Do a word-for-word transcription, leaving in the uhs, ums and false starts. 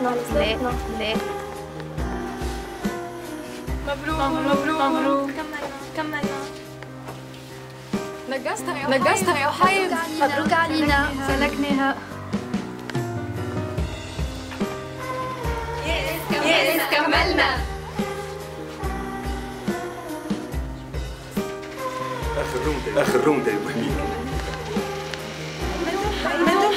صلاتنا على صلاتنا. لا مبروك مبروك مبروك. كملنا كملنا. نقصتها يا نقصتها يا وحيد. مبروك علينا. سلكناها. يس كملنا. اخر روندة اخر روندة يا ابو حميد. من